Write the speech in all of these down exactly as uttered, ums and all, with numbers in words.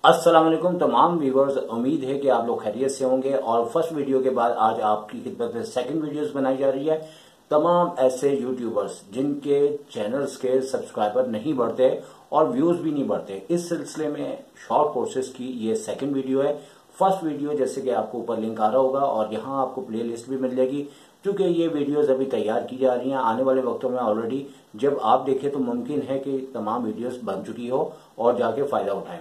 अस्सलाम वालेकुम तमाम व्यूवर्स, उम्मीद है कि आप लोग खैरियत से होंगे। और फर्स्ट वीडियो के बाद आज आपकी खिदमत में सेकंड वीडियोस बनाई जा रही है। तमाम ऐसे यूट्यूबर्स जिनके चैनल्स के सब्सक्राइबर नहीं बढ़ते और व्यूज भी नहीं बढ़ते, इस सिलसिले में शॉर्ट कोर्सेज की ये सेकंड वीडियो है। फर्स्ट वीडियो जैसे कि आपको ऊपर लिंक आ रहा होगा और यहाँ आपको प्ले लिस्ट भी मिल जाएगी, क्योंकि ये वीडियोस अभी तैयार की जा रही हैं। आने वाले वक्तों में ऑलरेडी जब आप देखें तो मुमकिन है कि तमाम वीडियोस बन चुकी हो और जाके फायदा उठाएं।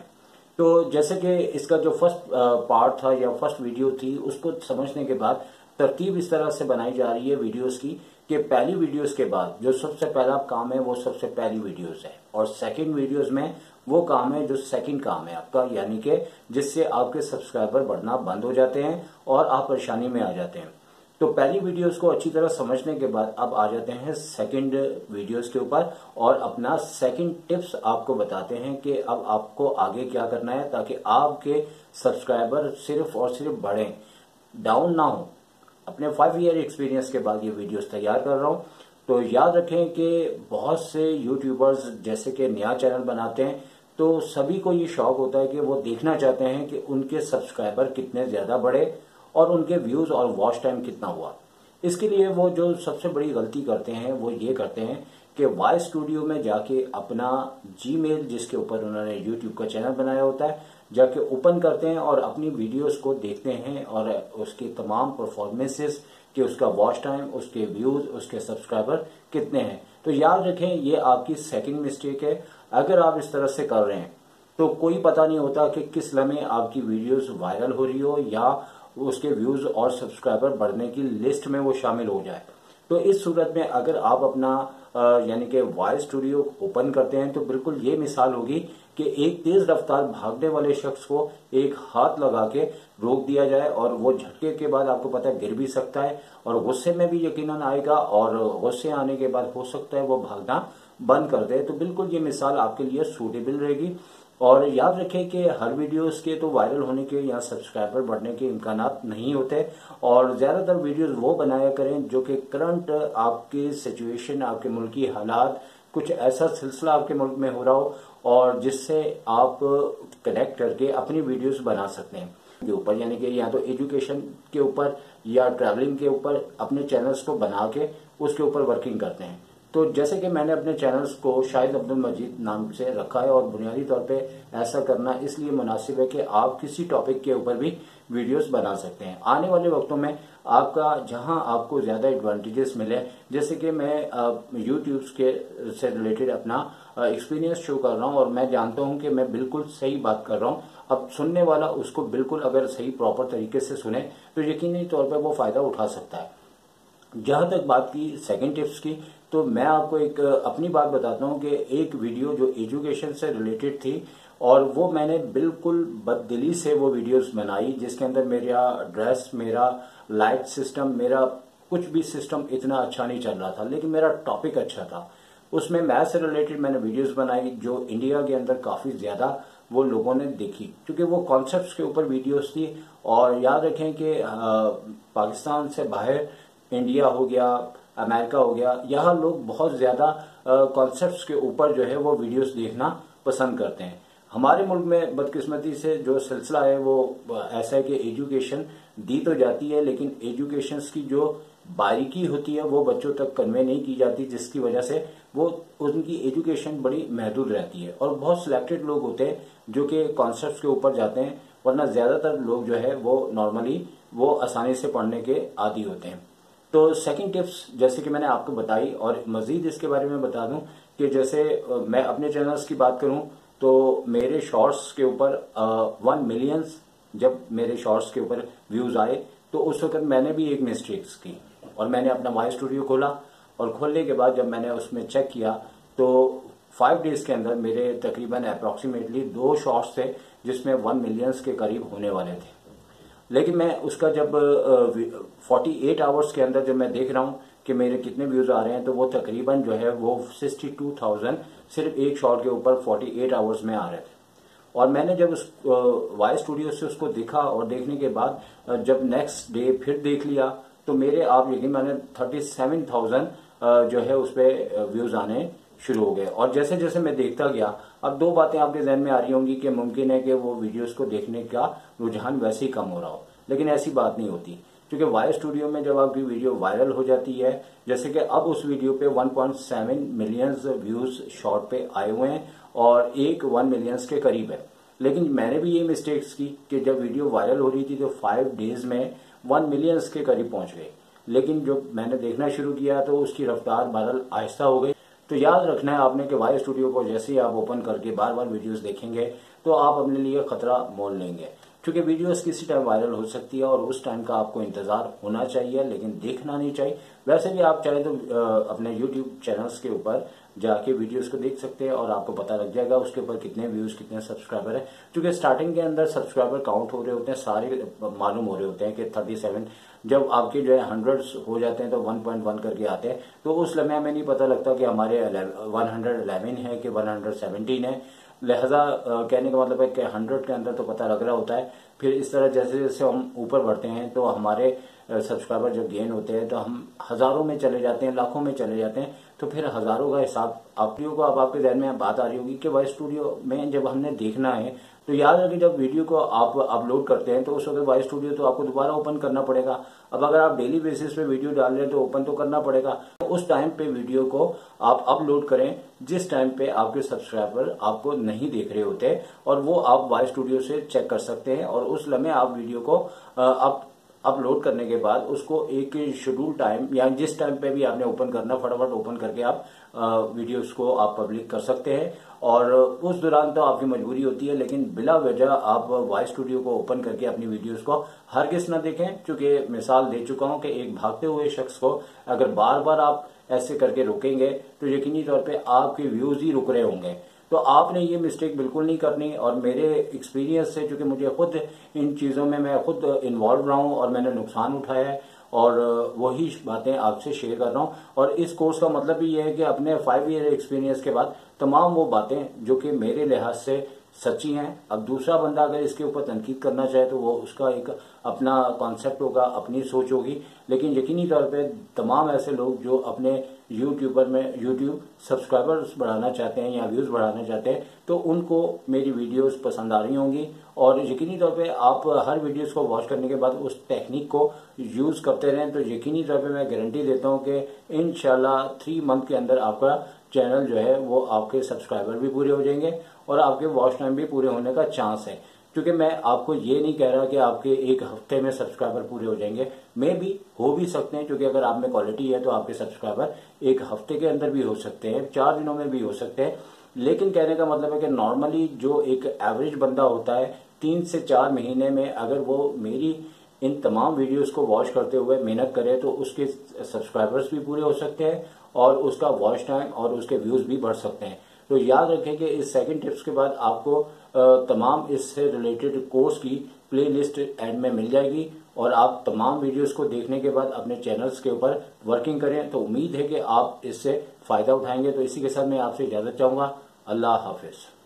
तो जैसे कि इसका जो फर्स्ट पार्ट था या फर्स्ट वीडियो थी, उसको समझने के बाद तरतीब इस तरह से बनाई जा रही है वीडियोस की कि पहली वीडियोस के बाद जो सबसे पहला काम है वो सबसे पहली वीडियोस है, और सेकंड वीडियोस में वो काम है जो सेकंड काम है आपका, यानी कि जिससे आपके सब्सक्राइबर बढ़ना बंद हो जाते हैं और आप परेशानी में आ जाते हैं। तो पहली वीडियोस को अच्छी तरह समझने के बाद अब आ जाते हैं सेकंड वीडियोस के ऊपर और अपना सेकंड टिप्स आपको बताते हैं कि अब आपको आगे क्या करना है ताकि आपके सब्सक्राइबर सिर्फ और सिर्फ बढ़ें, डाउन ना हो। अपने फाइव ईयर एक्सपीरियंस के बाद ये वीडियोस तैयार कर रहा हूं। तो याद रखें कि बहुत से यूट्यूबर्स जैसे कि नया चैनल बनाते हैं तो सभी को ये शौक होता है कि वो देखना चाहते हैं कि उनके सब्सक्राइबर कितने ज्यादा बढ़े और उनके व्यूज और वॉच टाइम कितना हुआ। इसके लिए वो जो सबसे बड़ी गलती करते हैं वो ये करते हैं कि वाई स्टूडियो में जाके अपना जीमेल, जिसके ऊपर उन्होंने यूट्यूब का चैनल बनाया होता है, जाके ओपन करते हैं और अपनी वीडियोस को देखते हैं और उसके तमाम परफॉर्मेंसेस कि उसका वॉच टाइम, उसके व्यूज, उसके सब्सक्राइबर कितने हैं। तो याद रखें ये आपकी सेकंड मिस्टेक है। अगर आप इस तरह से कर रहे हैं तो कोई पता नहीं होता कि किस लम्हे आपकी वीडियोस वायरल हो रही हो या उसके व्यूज और सब्सक्राइबर बढ़ने की लिस्ट में वो शामिल हो जाए। तो इस सूरत में अगर आप अपना यानी कि वाई स्टूडियो ओपन करते हैं तो बिल्कुल ये मिसाल होगी कि एक तेज रफ्तार भागने वाले शख्स को एक हाथ लगा के रोक दिया जाए और वो झटके के बाद आपको पता है गिर भी सकता है और गुस्से में भी यकीनन आएगा, और गुस्से आने के बाद हो सकता है वो भागना बंद कर दे। तो बिल्कुल ये मिसाल आपके लिए सूटेबल रहेगी। और याद रखें कि हर वीडियोस के तो वायरल होने के या सब्सक्राइबर बढ़ने के इम्कानात नहीं होते, और ज्यादातर वीडियोस वो बनाया करें जो कि करंट आपकी सिचुएशन, आपके मुल्क की हालात, कुछ ऐसा सिलसिला आपके मुल्क में हो रहा हो और जिससे आप कनेक्ट करके अपनी वीडियोस बना सकते हैं के ऊपर, यानी कि या तो एजुकेशन के ऊपर या ट्रैवलिंग के ऊपर अपने चैनल्स को बना के उसके ऊपर वर्किंग करते हैं। तो जैसे कि मैंने अपने चैनल्स को शाहिद अब्दुल मजीद नाम से रखा है और बुनियादी तौर पे ऐसा करना इसलिए मुनासिब है कि आप किसी टॉपिक के ऊपर भी वीडियोस बना सकते हैं। आने वाले वक्तों में आपका जहां आपको ज्यादा एडवांटेजेस मिले, जैसे कि मैं यूट्यूब के से रिलेटेड अपना एक्सपीरियंस शो कर रहा हूं और मैं जानता हूं कि मैं बिल्कुल सही बात कर रहा हूं। अब सुनने वाला उसको बिल्कुल अगर सही प्रॉपर तरीके से सुने तो यकीनी तौर पर वो फायदा उठा सकता है। जहां तक बात की सेकंड टिप्स की, तो मैं आपको एक अपनी बात बताता हूं कि एक वीडियो जो एजुकेशन से रिलेटेड थी और वो मैंने बिल्कुल बददिली से वो वीडियोस बनाई, जिसके अंदर मेरा ड्रेस, मेरा लाइट सिस्टम, मेरा कुछ भी सिस्टम इतना अच्छा नहीं चल रहा था, लेकिन मेरा टॉपिक अच्छा था। उसमें मैथ से रिलेटेड मैंने वीडियोस बनाई जो इंडिया के अंदर काफी ज्यादा वो लोगों ने देखी, क्योंकि वो कॉन्सेप्ट्स के ऊपर वीडियोस थी। और याद रखें कि पाकिस्तान से बाहर इंडिया हो गया, अमेरिका हो गया, यहाँ लोग बहुत ज्यादा कॉन्सेप्ट्स के ऊपर जो है वो वीडियोस देखना पसंद करते हैं। हमारे मुल्क में बदकिस्मती से जो सिलसिला है वो ऐसा है कि एजुकेशन दी तो जाती है, लेकिन एजुकेशन की जो बारीकी होती है वो बच्चों तक कन्वे नहीं की जाती, जिसकी वजह से वो उनकी एजुकेशन बड़ी महदूद रहती है और बहुत सिलेक्टेड लोग होते हैं जो कि कॉन्सेप्ट्स के ऊपर जाते हैं, वरना ज्यादातर लोग जो है वो नॉर्मली वो आसानी से पढ़ने के आदी होते हैं। तो सेकंड टिप्स जैसे कि मैंने आपको बताई, और मजीद इसके बारे में बता दूं कि जैसे मैं अपने चैनल्स की बात करूं तो मेरे शॉर्ट्स के ऊपर वन मिलियंस जब मेरे शॉर्ट्स के ऊपर व्यूज आए तो उस वक्त मैंने भी एक मिस्टेक्स की और मैंने अपना वाई स्टूडियो खोला, और खोलने के बाद जब मैंने उसमें चेक किया तो फाइव डेज के अंदर मेरे तकरीबन अप्रोक्सीमेटली दो शॉर्ट्स थे जिसमें वन मिलियंस के करीब होने वाले थे। लेकिन मैं उसका जब अड़तालीस आवर्स के अंदर जब मैं देख रहा हूं कि मेरे कितने व्यूज आ रहे हैं तो वो तकरीबन जो है वो बासठ हज़ार सिर्फ एक शॉट के ऊपर अड़तालीस आवर्स में आ रहे थे। और मैंने जब उस वाई स्टूडियो से उसको देखा और देखने के बाद जब नेक्स्ट डे फिर देख लिया तो मेरे आप यकीन माने सैंतीस हज़ार जो है उस पर व्यूज आने शुरू हो गए। और जैसे जैसे मैं देखता गया, अब दो बातें आपके जहन में आ रही होंगी कि मुमकिन है कि वो वीडियोस को देखने का रुझान वैसे ही कम हो रहा हो, लेकिन ऐसी बात नहीं होती। क्योंकि वाई स्टूडियो में जब आपकी वीडियो वायरल हो जाती है, जैसे कि अब उस वीडियो पे one point seven million views short पे आए हुए हैं और एक वन मिलियंस के करीब है। लेकिन मैंने भी ये मिस्टेक्स की कि जब वीडियो वायरल हो रही थी तो फाइव डेज में वन मिलियंस के करीब पहुंच गए, लेकिन जो मैंने देखना शुरू किया तो उसकी रफ्तार बहरहाल आहिस्ता हो गई। तो याद रखना है आपने कि वाई स्टूडियो को जैसे ही आप ओपन करके बार बार वीडियोस देखेंगे तो आप अपने लिए खतरा मोल लेंगे, क्योंकि वीडियोस किसी टाइम वायरल हो सकती है और उस टाइम का आपको इंतजार होना चाहिए, लेकिन देखना नहीं चाहिए। वैसे भी आप चाहे तो अपने यूट्यूब चैनल्स के ऊपर जाके वीडियोस को देख सकते हैं और आपको पता लग जाएगा उसके ऊपर कितने व्यूज कितने सब्सक्राइबर है। क्योंकि स्टार्टिंग के अंदर सब्सक्राइबर काउंट हो रहे होते हैं, सारे मालूम हो रहे होते हैं कि थर्टी सेवन, जब आपके जो है हंड्रेड्स हो जाते हैं तो वन पॉइंट वन करके आते हैं, तो उस लम्हे में नहीं पता लगता कि हमारे वन हंड्रेड इलेवन है कि वन हंड्रेड सेवनटीन है। लिहाजा कहने का मतलब है कि हंड्रेड के अंदर तो पता लग रहा होता है। फिर इस तरह जैसे जैसे हम ऊपर बढ़ते हैं तो हमारे सब्सक्राइबर जब गेन होते हैं तो हम हजारों में चले जाते हैं, लाखों में चले जाते हैं, तो फिर हजारों का हिसाब आपको को अब आपके ध्यान में बात आ रही होगी कि वाई स्टूडियो में जब हमने देखना है तो याद रखिए जब वीडियो को आप अपलोड करते हैं तो उस वक्त वाई स्टूडियो तो आपको दोबारा ओपन करना पड़ेगा। अब अगर आप डेली बेसिस पे वीडियो डाल रहे हैं तो ओपन तो करना पड़ेगा। तो उस टाइम पे वीडियो को आप अपलोड करें जिस टाइम पे आपके सब्सक्राइबर आपको नहीं देख रहे होते, और वो आप वाई स्टूडियो से चेक कर सकते हैं। और उस लम्हे आप वीडियो को आप अपलोड करने के बाद उसको एक शेड्यूल टाइम या जिस टाइम पे भी आपने ओपन करना फटाफट ओपन करके आप वीडियोस को आप पब्लिक कर सकते हैं। और उस दौरान तो आपकी मजबूरी होती है, लेकिन बिला वजह आप वाई स्टूडियो को ओपन करके अपनी वीडियोस को हरगिज न देखें। क्योंकि मिसाल दे चुका हूं कि एक भागते हुए शख्स को अगर बार बार आप ऐसे करके रोकेंगे तो यकीनी तौर पे आपके व्यूज ही रुक रहे होंगे। तो आपने ये मिस्टेक बिल्कुल नहीं करनी। और मेरे एक्सपीरियंस से, क्योंकि मुझे खुद इन चीज़ों में मैं खुद इन्वॉल्व रहा हूँ और मैंने नुकसान उठाया है, और वही बातें आपसे शेयर कर रहा हूँ। और इस कोर्स का मतलब भी ये है कि अपने फाइव ईयर एक्सपीरियंस के बाद तमाम वो बातें जो कि मेरे लिहाज से सच्ची हैं, अब दूसरा बंदा अगर इसके ऊपर तनकीद करना चाहे तो वो उसका एक अपना कॉन्सेप्ट होगा, अपनी सोच होगी। लेकिन यकीनी तौर पे तमाम ऐसे लोग जो अपने यूट्यूबर में यूट्यूब सब्सक्राइबर्स बढ़ाना चाहते हैं या व्यूज बढ़ाना चाहते हैं, तो उनको मेरी वीडियोस पसंद आ रही होंगी। और यकीनी तौर पे आप हर वीडियोस को वॉच करने के बाद उस टेक्निक को यूज करते रहें तो यकीनी तौर पे मैं गारंटी देता हूं कि इंशाल्लाह थ्री मंथ के अंदर आपका चैनल जो है वो आपके सब्सक्राइबर भी पूरे हो जाएंगे और आपके वॉच टाइम भी पूरे होने का चांस है। क्योंकि मैं आपको ये नहीं कह रहा कि आपके एक हफ्ते में सब्सक्राइबर पूरे हो जाएंगे, मे भी हो भी सकते हैं, क्योंकि अगर आप में क्वालिटी है तो आपके सब्सक्राइबर एक हफ्ते के अंदर भी हो सकते हैं, चार दिनों में भी हो सकते हैं। लेकिन कहने का मतलब है कि नॉर्मली जो एक एवरेज बंदा होता है तीन से चार महीने में अगर वो मेरी इन तमाम वीडियोस को वॉच करते हुए मेहनत करे तो उसके सब्सक्राइबर्स भी पूरे हो सकते हैं और उसका वॉच टाइम और उसके व्यूज भी बढ़ सकते हैं। तो याद रखें कि इस सेकंड टिप्स के बाद आपको तमाम इससे रिलेटेड कोर्स की प्लेलिस्ट एंड में मिल जाएगी और आप तमाम वीडियोस को देखने के बाद अपने चैनल्स के ऊपर वर्किंग करें। तो उम्मीद है कि आप इससे फायदा उठाएंगे। तो इसी के साथ मैं आपसे इजाजत चाहूंगा। अल्लाह हाफिज।